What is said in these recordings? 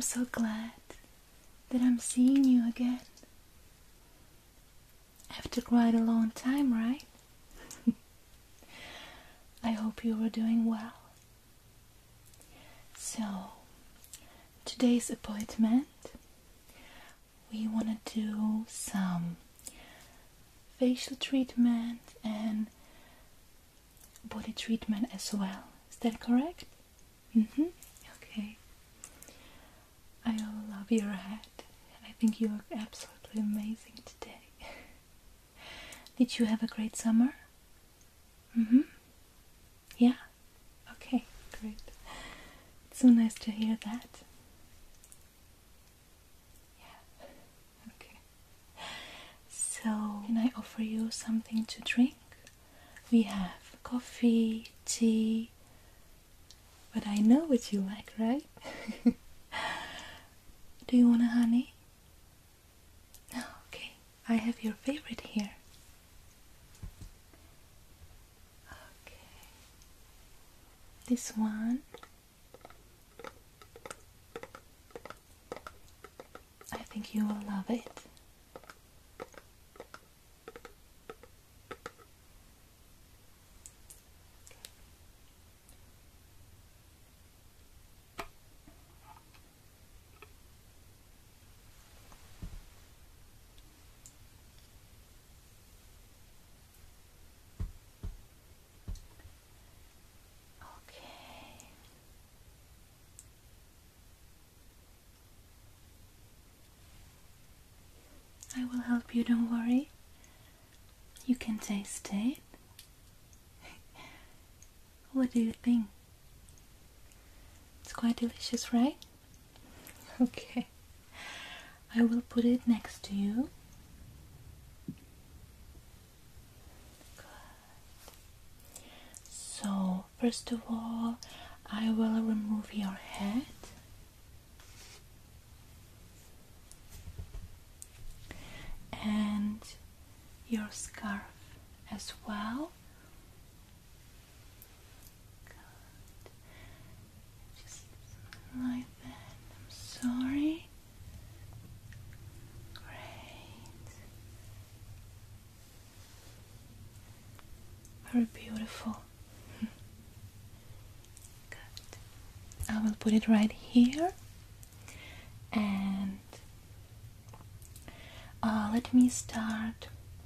I'm so glad that I'm seeing you again. After quite a long time, right? I hope you were doing well. So, today's appointment, we want to do some facial treatment and body treatment as well. Is that correct? Okay. I love your head. I think you look absolutely amazing today. Did you have a great summer? Yeah? Okay, great. It's so nice to hear that. Yeah. Okay. So, can I offer you something to drink? We have coffee, tea, but I know what you like, right? Do you want a honey? Oh, okay, I have your favorite here. Okay. This one. I think you will love it. I will help you, don't worry. You can taste it. What do you think? It's quite delicious, right? Okay. I will put it next to you. Good. So, first of all, I will remove your head. And your scarf as well. Good. Just like that. I'm sorry. Great. Very beautiful. Good. I will put it right here. And let me start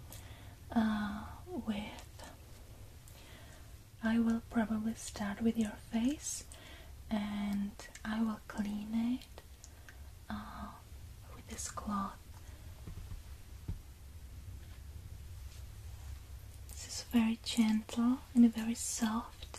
I will probably start with your face, and I will clean it with this cloth. This is very gentle and very soft.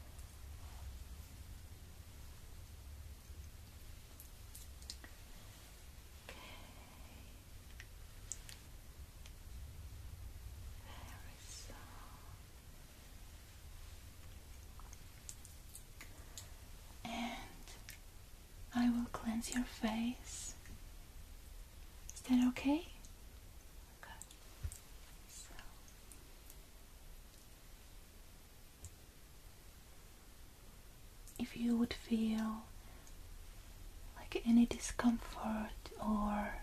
I will cleanse your face. Is that okay? Good. So. If you would feel like any discomfort or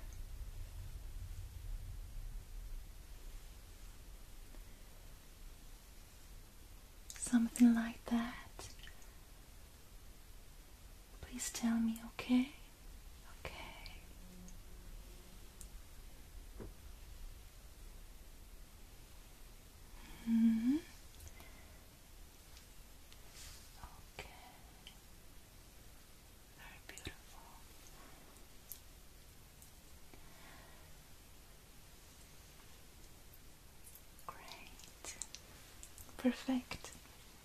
something like that, please tell me, okay? Okay. Okay. Very beautiful. Great. Perfect.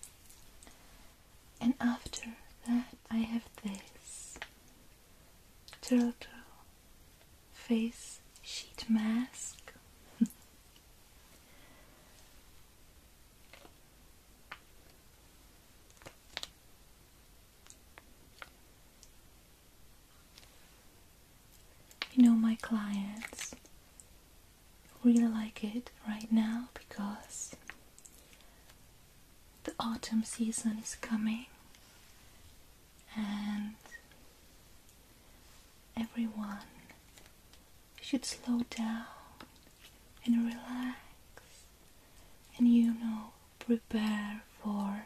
And after that, I have this turtle face sheet mask. You know, my clients really like it right now because the autumn season is coming, and everyone should slow down and relax and, you know, prepare for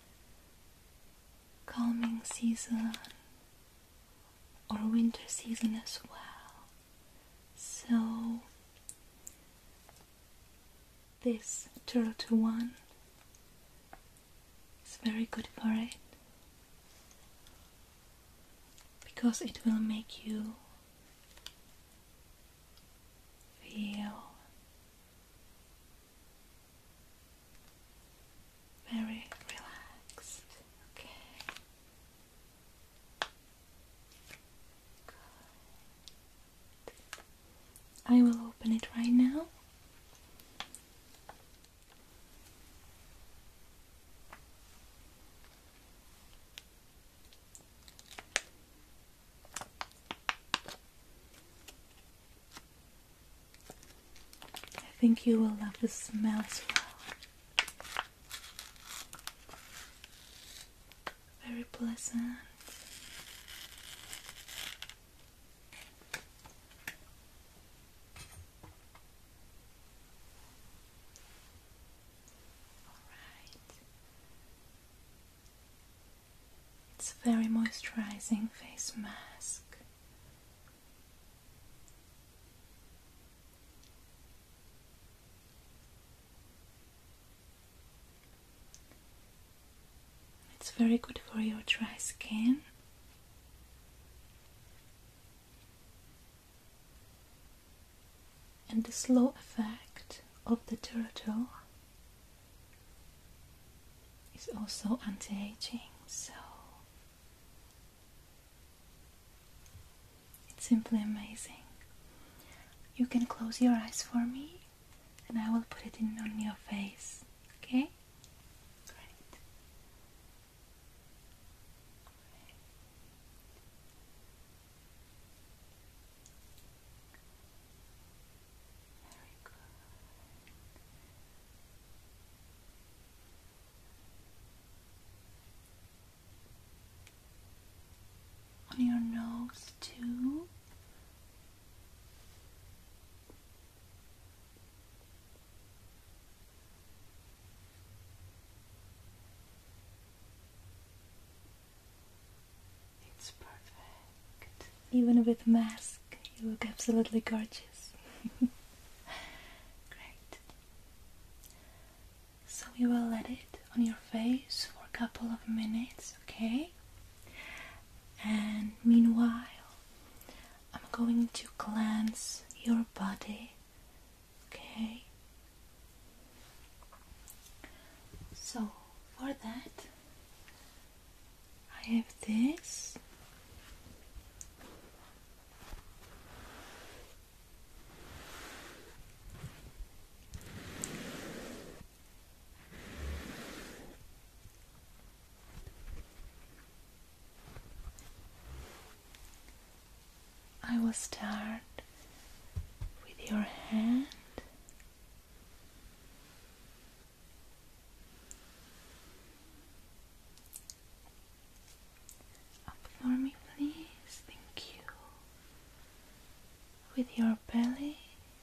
calming season or winter season as well. So this turtle one is very good for it because it will make you feel very relaxed. Okay. Good. I will open it right now. I think you will love the smell as well. Very pleasant. Alright. It's a very moisturizing face mask. It's very good for your dry skin. And the slow effect of the turtle is also anti-aging, so it's simply amazing. You can close your eyes for me and I will put it in on your face, okay? Great. Very good. On your nose too. It's perfect. Even with mask, you look absolutely gorgeous. Great. So we will let it on your face for a couple of minutes, okay? And meanwhile, I'm going to cleanse your body, okay? So for that, I have this. I will start with your hand. Up for me, please. Thank you. With your belly.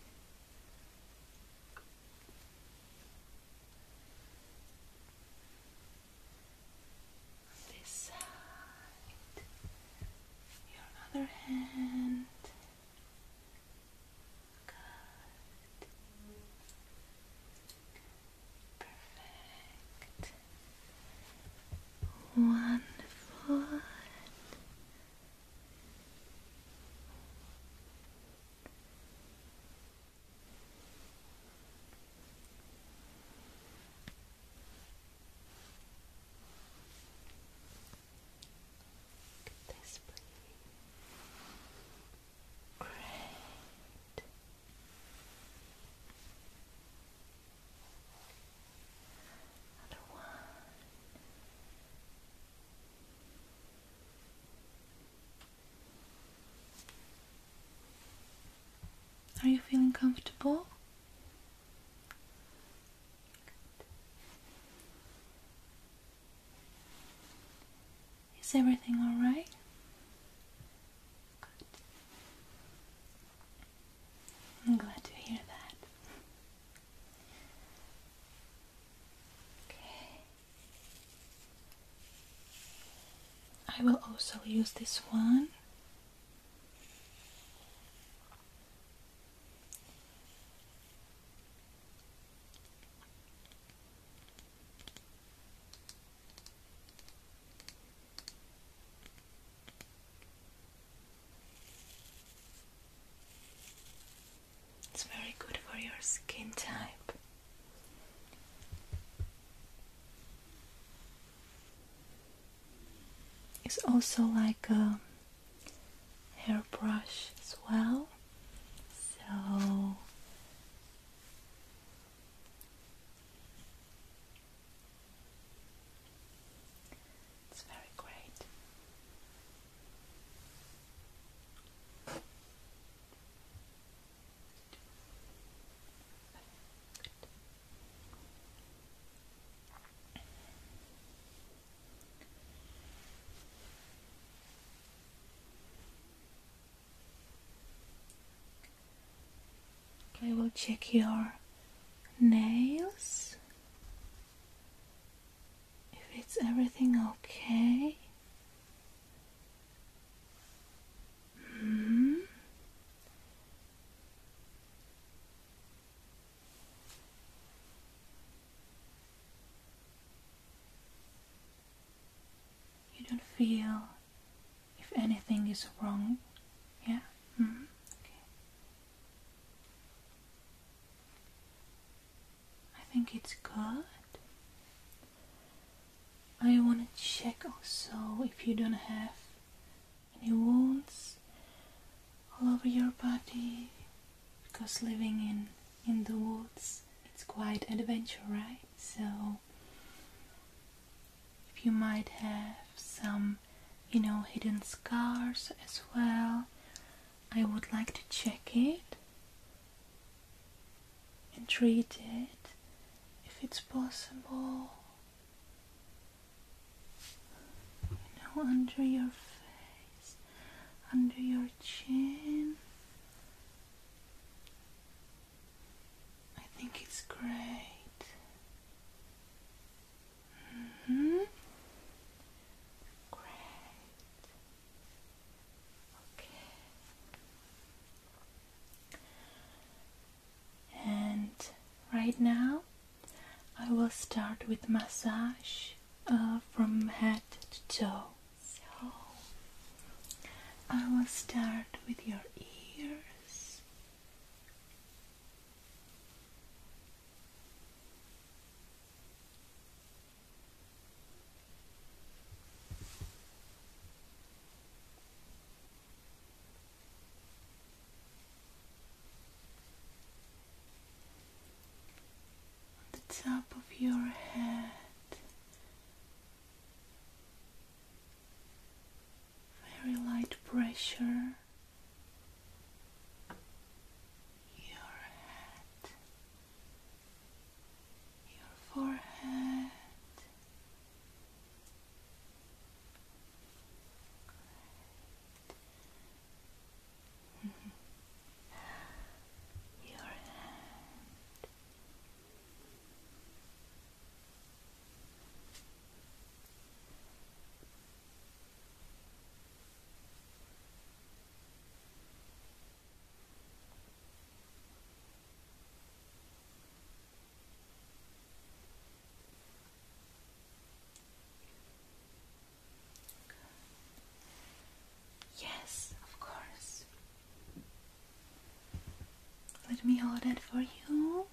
This side. Your other hand. Good. Perfect. Wonderful. This, please. Great. Other one. Are you feeling comfortable? Is everything alright? Good. I will also use this one. It's very good for your skin type. It's also like a hairbrush as well, so it's very great. I will check your nails, if it's everything okay. You don't feel if anything is wrong, yeah? Okay. I think it's good. I want to check also if you don't have any wounds all over your body, because living in the woods, it's quite adventure, right? So if you might have some, hidden scars as well, I would like to check it and treat it if it's possible. Under your face, under your chin. I think it's great. Great. Okay. And right now I will start with massage from head to toe. So I will start with your ears. On the top of your head. Very light pressure. Your head, your forehead, your hand, yes, of course. Let me hold that for you.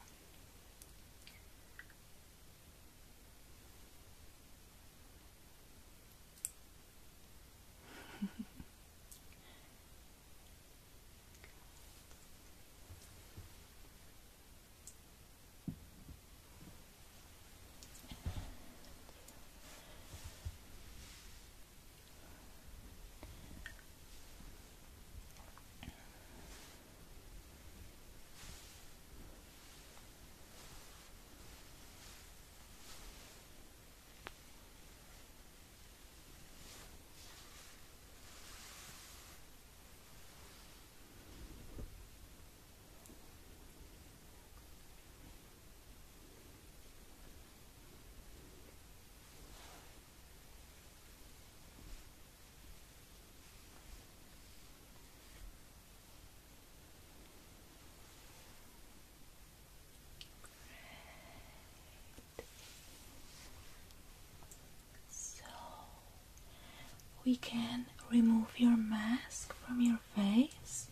we can remove your mask from your face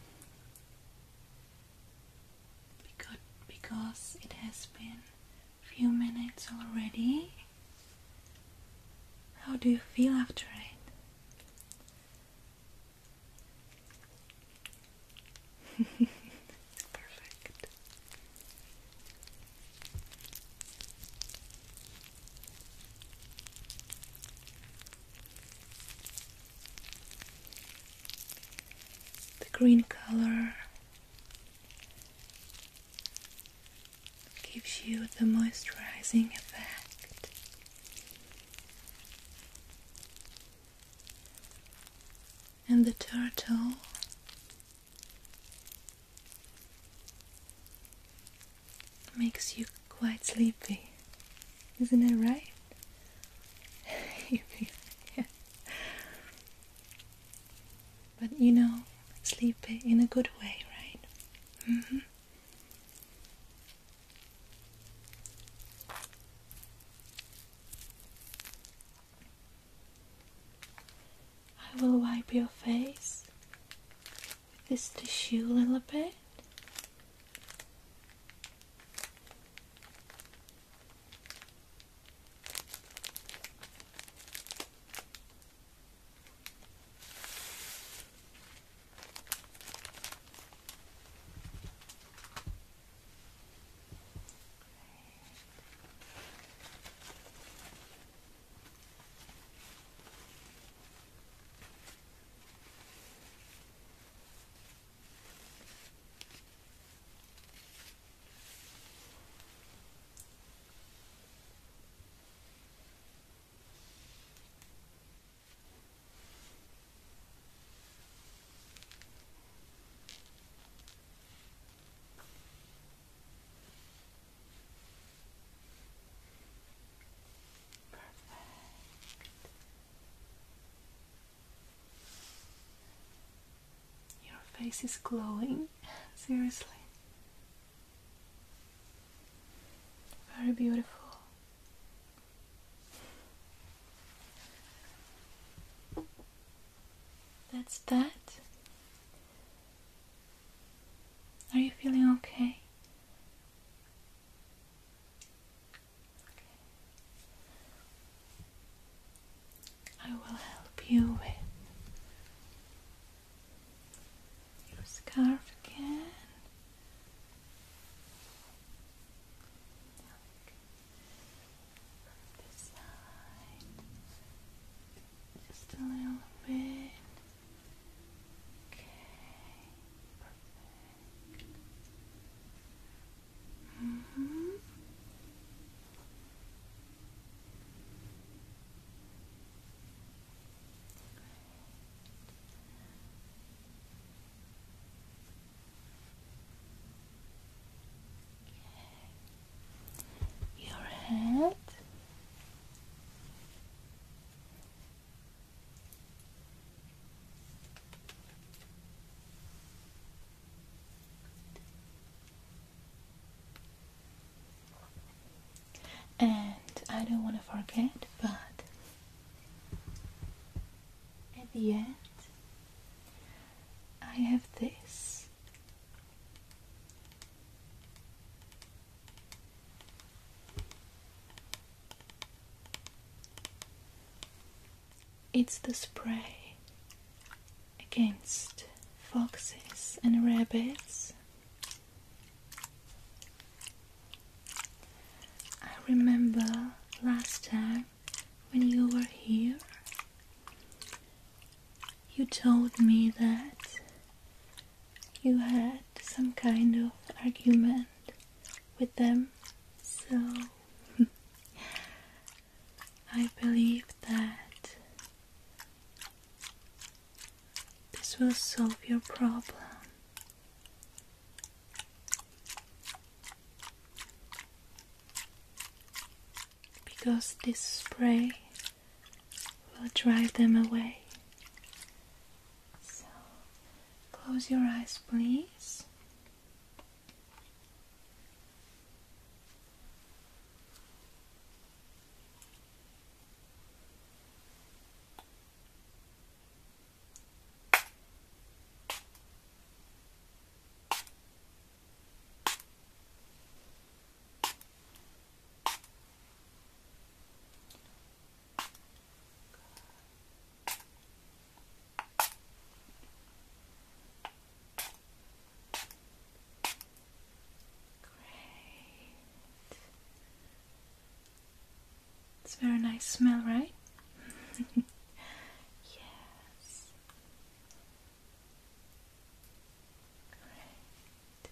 because it has been a few minutes already. How do you feel after it? Perfect. The green color gives you the moisturizing effect. And the turtle makes you quite sleepy. Isn't it right? Yeah. But you know, sleepy in a good way, right? I will wipe your face with this tissue a little bit. Face is glowing, seriously. Very beautiful. That's that. Are you feeling okay? I will help you with your scarf again. This side. Just a little bit. Okay. Perfect. Your head. And I don't want to forget, but at the end I have this. It's the spray against foxes and rabbits. I remember last time when you were here, you told me that you had some kind of argument with them, so I believe that this will solve your problem. Because this spray will drive them away. So, close your eyes, please. It's a very nice smell, right? Yes. Great.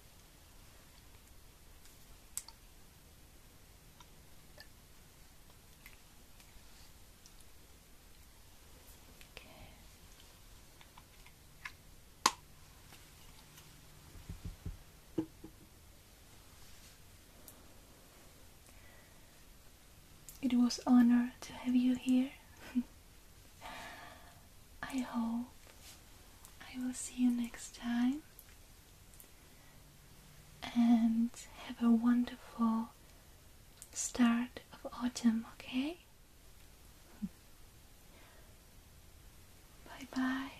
Okay. It was an honor to have you here. I hope I will see you next time, and have a wonderful start of autumn, okay? Bye bye.